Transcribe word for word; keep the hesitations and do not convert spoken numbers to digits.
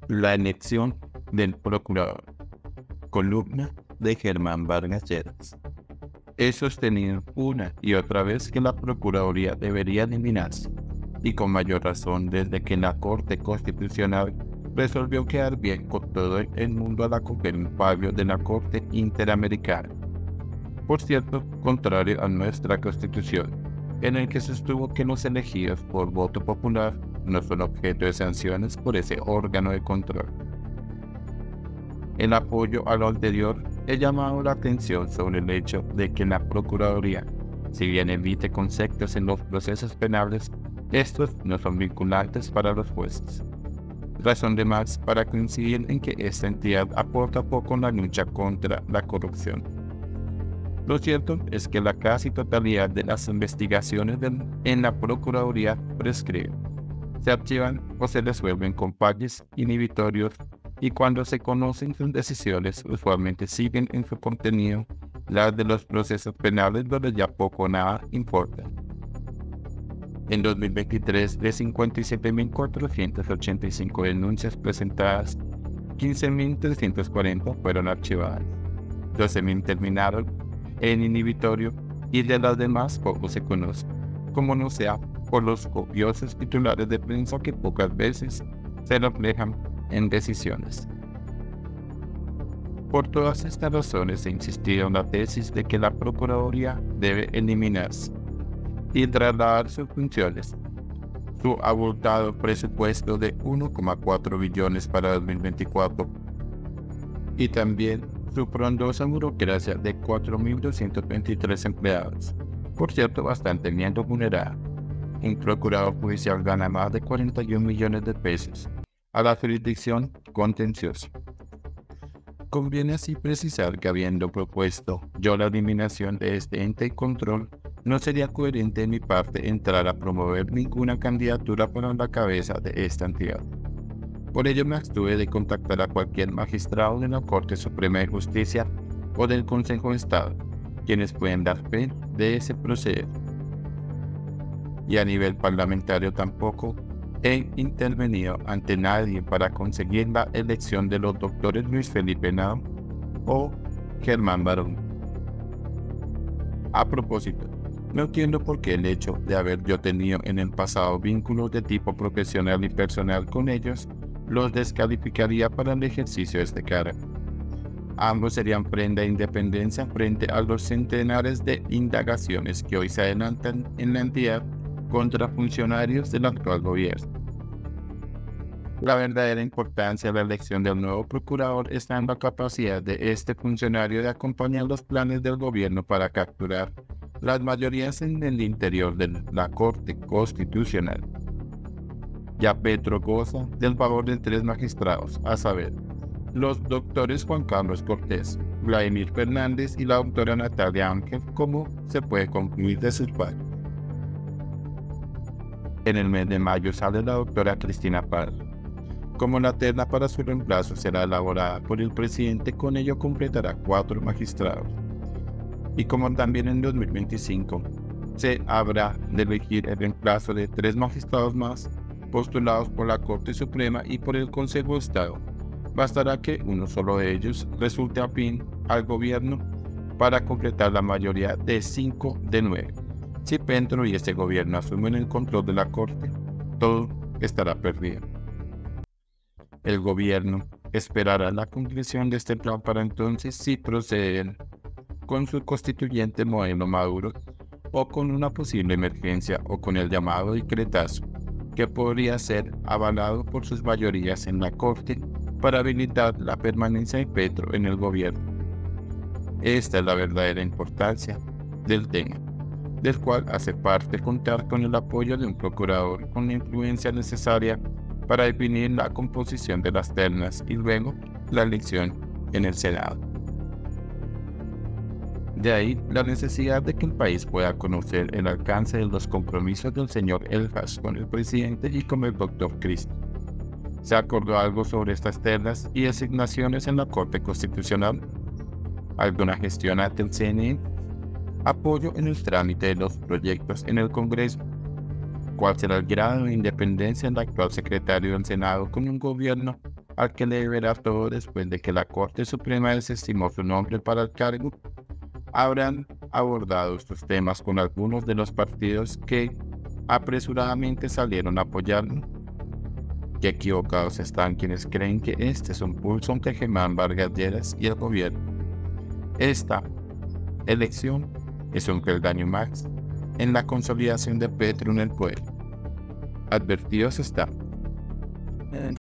La elección del procurador. Columna de Germán Vargas Lleras. He sostenido una y otra vez que la Procuraduría debería eliminarse, y con mayor razón desde que la Corte Constitucional resolvió quedar bien con todo el mundo al acoger un fallo de la Corte Interamericana. Por cierto, contrario a nuestra Constitución, en el que sostuvo que los elegidos por voto popular no son objeto de sanciones por ese órgano de control. En apoyo a lo anterior, he llamado la atención sobre el hecho de que la Procuraduría, si bien emite conceptos en los procesos penales, estos no son vinculantes para los jueces. Razón de más para coincidir en que esta entidad aporta poco en la lucha contra la corrupción. Lo cierto es que la casi totalidad de las investigaciones de, en la Procuraduría prescriben, se archivan o se resuelven con fallos inhibitorios, y cuando se conocen sus decisiones usualmente siguen en su contenido las de los procesos penales donde ya poco o nada importa. En dos mil veintitrés, de cincuenta y siete mil cuatrocientas ochenta y cinco denuncias presentadas, quince mil trescientas cuarenta fueron archivadas, doce mil terminaron en inhibitorio y de las demás poco se conoce, como no sea por los copiosos titulares de prensa que pocas veces se reflejan en decisiones. Por todas estas razones he insistido en la tesis de que la Procuraduría debe eliminarse y trasladar sus funciones, su abultado presupuesto de uno coma cuatro billones para dos mil veinticuatro y también su frondosa burocracia de cuatro mil doscientos veintitrés empleados, por cierto bastante bien remunerada. Un procurador judicial gana más de cuarenta y un millones de pesos a la jurisdicción contenciosa. Conviene así precisar que, habiendo propuesto yo la eliminación de este ente de control, no sería coherente de mi parte entrar a promover ninguna candidatura para la cabeza de esta entidad. Por ello me abstuve de contactar a cualquier magistrado de la Corte Suprema de Justicia o del Consejo de Estado, quienes pueden dar fe de ese proceder. Y a nivel parlamentario tampoco he intervenido ante nadie para conseguir la elección de los doctores Luis Felipe Nava o Germán Barón. A propósito, no entiendo por qué el hecho de haber yo tenido en el pasado vínculos de tipo profesional y personal con ellos los descalificaría para el ejercicio de este cargo. Ambos serían prenda de independencia frente a los centenares de indagaciones que hoy se adelantan en la entidad contra funcionarios del actual gobierno. La verdadera importancia de la elección del nuevo procurador está en la capacidad de este funcionario de acompañar los planes del gobierno para capturar las mayorías en el interior de la Corte Constitucional. Ya Petro goza del favor de tres magistrados, a saber, los doctores Juan Carlos Cortés, Vladimir Fernández y la doctora Natalia Ángel, como se puede concluir de sus fallos. En el mes de mayo sale la doctora Cristina Parra. Como la terna para su reemplazo será elaborada por el presidente, con ello completará cuatro magistrados. Y como también en dos mil veinticinco se habrá de elegir el reemplazo de tres magistrados más postulados por la Corte Suprema y por el Consejo de Estado, bastará que uno solo de ellos resulte afín al gobierno para completar la mayoría de cinco de nueve. Si Petro y este gobierno asumen el control de la Corte, todo estará perdido. El gobierno esperará la conclusión de este plan para entonces sí proceder con su constituyente modelo Maduro o con una posible emergencia o con el llamado decretazo, que podría ser avalado por sus mayorías en la Corte para habilitar la permanencia de Petro en el gobierno. Esta es la verdadera importancia del tema, del cual hace parte contar con el apoyo de un procurador con la influencia necesaria para definir la composición de las ternas y luego la elección en el Senado. De ahí la necesidad de que el país pueda conocer el alcance de los compromisos del señor Elfas con el presidente y con el doctor Cristo. ¿Se acordó algo sobre estas ternas y designaciones en la Corte Constitucional? ¿Alguna gestión ante el C N E? ¿Apoyo en el trámite de los proyectos en el Congreso? ¿Cuál será el grado de independencia del actual secretario del Senado con un gobierno al que le deberá todo después de que la Corte Suprema desestimó su nombre para el cargo, habrán abordado estos temas con algunos de los partidos que apresuradamente salieron a apoyarlo. Qué equivocados están quienes creen que este es un pulso entre Germán Vargas Lleras y el gobierno. Esta elección es un peldaño más en la consolidación de Petro en el poder. Advertidos están.